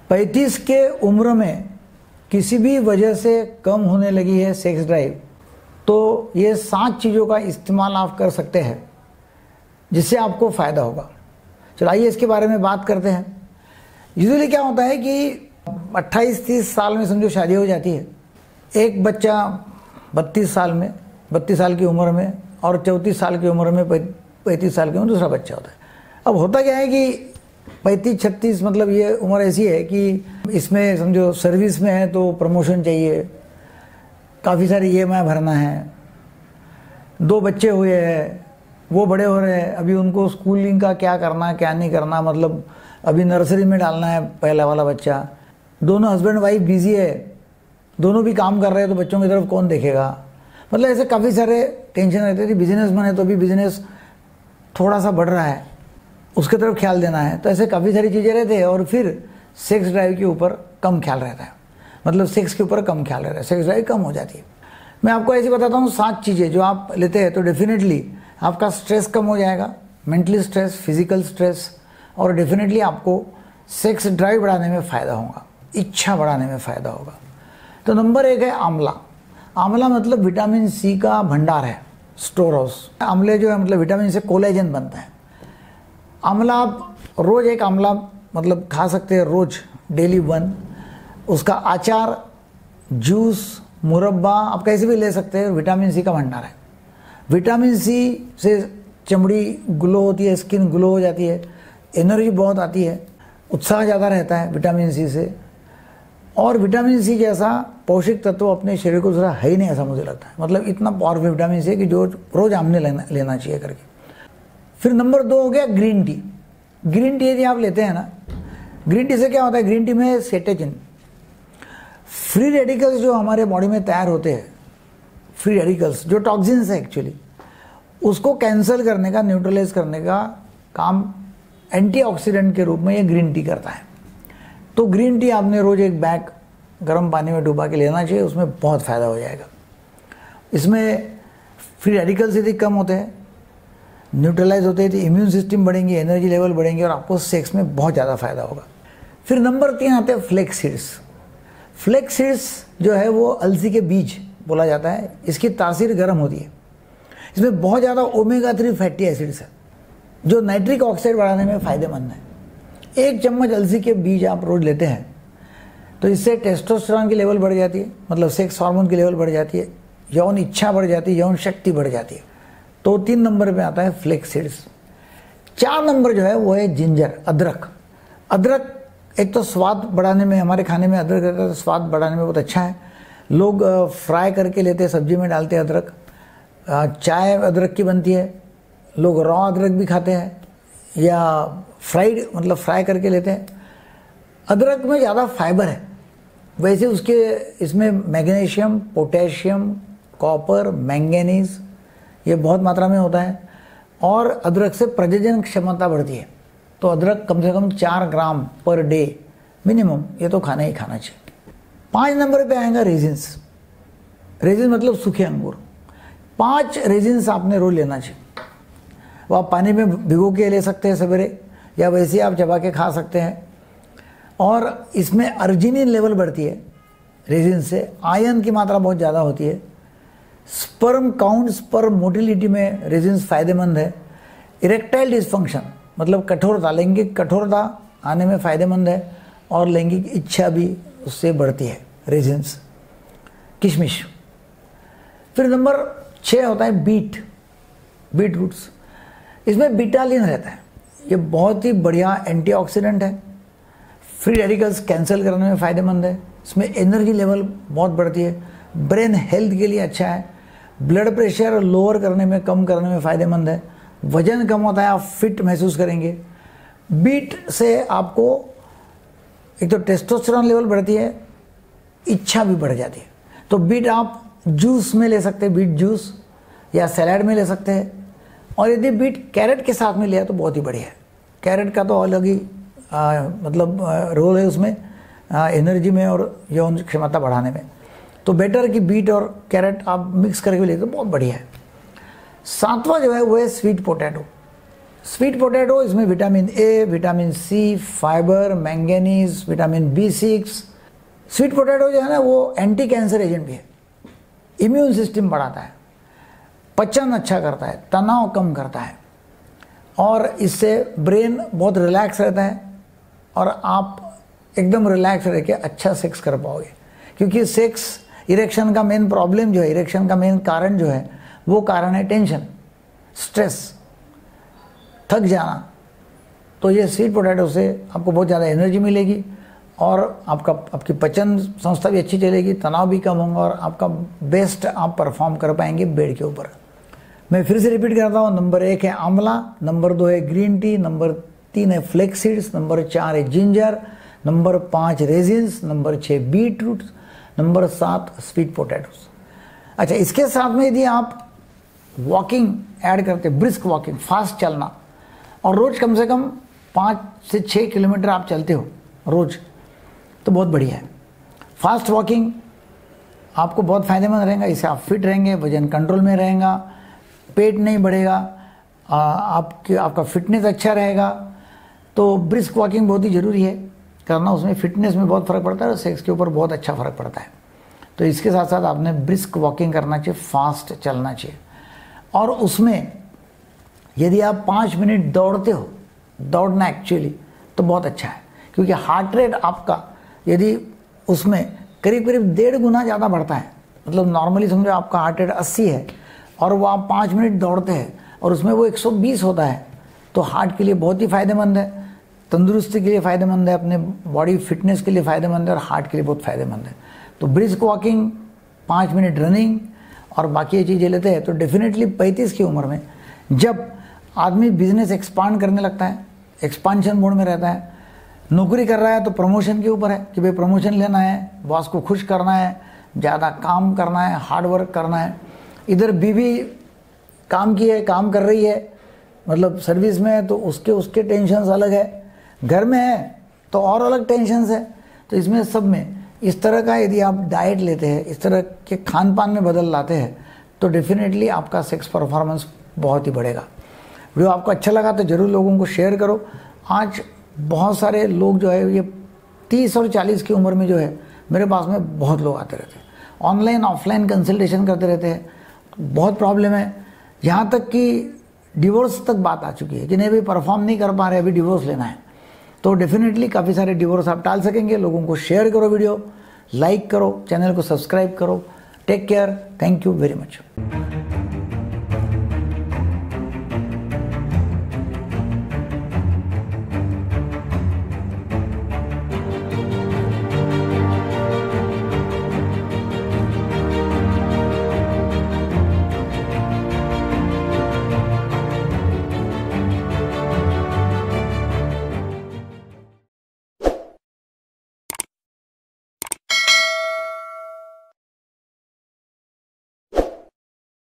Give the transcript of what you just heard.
35 के उम्र में किसी भी वजह से कम होने लगी है सेक्स ड्राइव, तो ये 7 चीज़ों का इस्तेमाल आप कर सकते हैं जिससे आपको फ़ायदा होगा। चलो आइए इसके बारे में बात करते हैं। यूजुअली क्या होता है कि 28-30 साल में समझो शादी हो जाती है, एक बच्चा 32 साल में, 32 साल की उम्र में, और 34 साल की उम्र में, 35 साल की उम्र दूसरा बच्चा होता है। अब होता क्या है कि 35-36 मतलब ये उम्र ऐसी है कि इसमें समझो सर्विस में है तो प्रमोशन चाहिए, काफ़ी सारी EMI भरना है, 2 बच्चे हुए हैं, वो बड़े हो रहे हैं, अभी उनको स्कूलिंग का क्या करना क्या नहीं करना, मतलब अभी नर्सरी में डालना है पहला वाला बच्चा, दोनों हस्बैंड वाइफ बिजी है, दोनों भी काम कर रहे हैं, तो बच्चों की तरफ कौन देखेगा। मतलब ऐसे काफ़ी सारे टेंशन रहते थे। बिजनेसमैन है तो अभी बिजनेस थोड़ा सा बढ़ रहा है, उसके तरफ ख्याल देना है, तो ऐसे काफ़ी सारी चीज़ें रहती है। और फिर सेक्स ड्राइव के ऊपर कम ख्याल रहता है, मतलब सेक्स के ऊपर कम ख्याल रहता है, सेक्स ड्राइव कम हो जाती है। मैं आपको ऐसे बताता हूँ 7 चीज़ें जो आप लेते हैं तो डेफिनेटली आपका स्ट्रेस कम हो जाएगा, मेंटली स्ट्रेस, फिजिकल स्ट्रेस, और डेफिनेटली आपको सेक्स ड्राइव बढ़ाने में फ़ायदा होगा, इच्छा बढ़ाने में फ़ायदा होगा। तो नंबर 1 है आंवला। आंवला मतलब विटामिन C का भंडार है, स्टोर हाउस। आंवले जो है मतलब विटामिन से कोलेजन बनता है। आंवला आप रोज़ एक आंवला मतलब खा सकते हैं, रोज़ डेली 1। उसका अचार, जूस, मुरब्बा आप कैसे भी ले सकते हैं, विटामिन C का भंडार है। विटामिन C से चमड़ी ग्लो होती है, स्किन ग्लो हो जाती है, एनर्जी बहुत आती है, उत्साह ज़्यादा रहता है विटामिन C से। और विटामिन C जैसा पौष्टिक तत्व अपने शरीर को दूसरा है ही नहीं, ऐसा मुझे लगता है। मतलब इतना पावरफुल विटामिन C है कि जो रोज़ हमने लेना चाहिए करके। फिर नंबर 2 हो गया ग्रीन टी। ग्रीन टी यदि आप लेते हैं ना, ग्रीन टी से क्या होता है, ग्रीन टी में सेटेजिन, फ्री रेडिकल्स जो हमारे बॉडी में तैयार होते हैं, फ्री रेडिकल्स जो टॉक्सिन्स है एक्चुअली, उसको कैंसिल करने का, न्यूट्रलाइज करने का काम एंटीऑक्सीडेंट के रूप में ये ग्रीन टी करता है। तो ग्रीन टी आपने रोज़ एक बैग गर्म पानी में डुबा के लेना चाहिए, उसमें बहुत फ़ायदा हो जाएगा। इसमें फ्री रेडिकल्स यदि कम होते हैं, न्यूट्रलाइज होते हैं, तो इम्यून सिस्टम बढ़ेंगे, एनर्जी लेवल बढ़ेंगे और आपको सेक्स में बहुत ज़्यादा फ़ायदा होगा। फिर नंबर 3 आते हैं फ्लेक्स सीड्स। फ्लेक्स सीड्स जो है वो अलसी के बीज बोला जाता है, इसकी तासीर गर्म होती है। इसमें बहुत ज़्यादा ओमेगा 3 फैटी एसिड्स है जो नाइट्रिक ऑक्साइड बढ़ाने में फ़ायदेमंद है। 1 चम्मच अलसी के बीज आप रोज़ लेते हैं तो इससे टेस्टोस्टेरोन की लेवल बढ़ जाती है, मतलब सेक्स हार्मोन की लेवल बढ़ जाती है, यौन इच्छा बढ़ जाती है, यौन शक्ति बढ़ जाती है। तो 3 नंबर पे आता है फ्लेक्स सीड्स। 4 नंबर जो है वो है जिंजर, अदरक। अदरक एक तो स्वाद बढ़ाने में, हमारे खाने में अदरक रहता है तो स्वाद बढ़ाने में बहुत अच्छा है। लोग फ्राई करके लेते हैं, सब्जी में डालते हैं अदरक, चाय अदरक की बनती है, लोग रॉ अदरक भी खाते हैं या फ्राइड मतलब फ्राई करके लेते हैं। अदरक में ज़्यादा फाइबर है, वैसे उसके इसमें मैग्नीशियम, पोटेशियम, कॉपर, मैंगनीज ये बहुत मात्रा में होता है, और अदरक से प्रजनन क्षमता बढ़ती है। तो अदरक कम से कम 4 ग्राम पर डे मिनिमम ये तो खाना ही खाना चाहिए। 5 नंबर पे आएगा रेजिन्स। रेजिन मतलब सूखे अंगूर। 5 रेजिन्स आपने रोज लेना चाहिए। वो आप पानी में भिगो के ले सकते हैं सवेरे, या वैसे आप चबा के खा सकते हैं। और इसमें अर्जिनिन लेवल बढ़ती है रेजिन से, आयरन की मात्रा बहुत ज़्यादा होती है, स्पर्म काउंट, स्पर्म मोटिलिटी में रेजिन्स फायदेमंद है। इरेक्टाइल डिसफंक्शन मतलब कठोरता, लैंगिक कठोरता आने में फ़ायदेमंद है, और लैंगिक इच्छा भी उससे बढ़ती है रेजिन्स। किशमिश। फिर नंबर 6 होता है बीट रूट्स। इसमें बीटालिन रहता है, ये बहुत ही बढ़िया एंटीऑक्सीडेंट है, फ्री रेडिकल्स कैंसिल करने में फ़ायदेमंद है, इसमें एनर्जी लेवल बहुत बढ़ती है, ब्रेन हेल्थ के लिए अच्छा है, ब्लड प्रेशर लोअर करने में, कम करने में फ़ायदेमंद है, वजन कम होता है, आप फिट महसूस करेंगे। बीट से आपको एक तो टेस्टोस्टेरोन लेवल बढ़ती है, इच्छा भी बढ़ जाती है। तो बीट आप जूस में ले सकते हैं, बीट जूस, या सैलाड में ले सकते हैं। और यदि बीट कैरेट के साथ में लिया तो बहुत ही बढ़िया है। कैरेट का तो अलग ही मतलब रोल है उसमें, एनर्जी में और यौन क्षमता बढ़ाने में। तो बेटर कि बीट और कैरेट आप मिक्स करके ले तो बहुत बढ़िया है। 7वां जो है वो है स्वीट पोटैटो। स्वीट पोटैटो, इसमें vitamin A, vitamin C, fibre, manganese, vitamin B6। Sweet potato जो है ना वो एंटी कैंसर एजेंट भी है, इम्यून सिस्टम बढ़ाता है, पचन अच्छा करता है, तनाव कम करता है और इससे ब्रेन बहुत रिलैक्स रहता है और आप एकदम रिलैक्स रह के अच्छा सेक्स कर पाओगे। क्योंकि सेक्स इरेक्शन का मेन प्रॉब्लम जो है, इरेक्शन का मेन कारण जो है वो कारण है टेंशन, स्ट्रेस, थक जाना। तो ये स्वीट पोटैटो से आपको बहुत ज़्यादा एनर्जी मिलेगी और आपकी पचन संस्था भी अच्छी चलेगी, तनाव भी कम होगा और आपका बेस्ट आप परफॉर्म कर पाएंगे बेड के ऊपर। मैं फिर से रिपीट करता हूँ, नंबर 1 है आंवला, नंबर 2 है ग्रीन टी, नंबर 3 है फ्लेक्स सीड्स, नंबर 4 है ginger, number 5 raisins, number 6 beet root, number 7 sweet potatoes. अच्छा, इसके साथ में यदि आप वॉकिंग ऐड करते, ब्रिस्क वॉकिंग, फास्ट चलना, और रोज कम से कम 5 से 6 किलोमीटर आप चलते हो रोज, तो बहुत बढ़िया है। फास्ट वॉकिंग आपको बहुत फ़ायदेमंद रहेगा, इससे आप फिट रहेंगे, वजन कंट्रोल में रहेगा, पेट नहीं बढ़ेगा, आपका फिटनेस अच्छा रहेगा। तो ब्रिस्क वॉकिंग बहुत ही ज़रूरी है करना, उसमें फिटनेस में बहुत फ़र्क पड़ता है और सेक्स के ऊपर बहुत अच्छा फ़र्क पड़ता है। तो इसके साथ साथ आपने ब्रिस्क वॉकिंग करना चाहिए, फास्ट चलना चाहिए। और उसमें यदि आप 5 मिनट दौड़ते हो, दौड़ना एक्चुअली तो बहुत अच्छा है, क्योंकि हार्ट रेट आपका यदि उसमें करीब करीब 1.5 गुना ज़्यादा बढ़ता है। मतलब नॉर्मली समझो आपका हार्ट रेट 80 है और वो आप 5 मिनट दौड़ते हैं और उसमें वो 120 होता है, तो हार्ट के लिए बहुत ही फ़ायदेमंद है, तंदुरुस्ती के लिए फ़ायदेमंद है, अपने बॉडी फिटनेस के लिए फ़ायदेमंद है और हार्ट के लिए बहुत फ़ायदेमंद है। तो ब्रिस्क वॉकिंग, 5 मिनट रनिंग और बाकी ये चीज़ें लेते हैं तो डेफिनेटली 35 की उम्र में जब आदमी बिजनेस एक्सपांड करने लगता है, एक्सपांशन मोड में रहता है, नौकरी कर रहा है तो प्रमोशन के ऊपर है कि भाई प्रमोशन लेना है, बॉस को खुश करना है, ज़्यादा काम करना है, हार्ड वर्क करना है। इधर बीवी काम कर रही है, मतलब सर्विस में है तो उसके टेंशन्स अलग है, घर में है तो और अलग टेंशन्स है। तो इसमें सब में इस तरह का यदि आप डाइट लेते हैं, इस तरह के खान पान में बदल लाते हैं तो डेफिनेटली आपका सेक्स परफॉर्मेंस बहुत ही बढ़ेगा। वीडियो आपको अच्छा लगा तो ज़रूर लोगों को शेयर करो। आज बहुत सारे लोग जो है ये 30 और 40 की उम्र में जो है मेरे पास में बहुत लोग आते रहते हैं, ऑनलाइन ऑफलाइन कंसल्टेशन करते रहते हैं, बहुत प्रॉब्लम है, यहाँ तक कि डिवोर्स तक बात आ चुकी है कि नहीं भाई परफॉर्म नहीं कर पा रहे, अभी डिवोर्स लेना है। तो डेफिनेटली काफ़ी सारे डिवोर्स आप टाल सकेंगे। लोगों को शेयर करो, वीडियो लाइक करो, चैनल को सब्सक्राइब करो। Take care, thank you very much.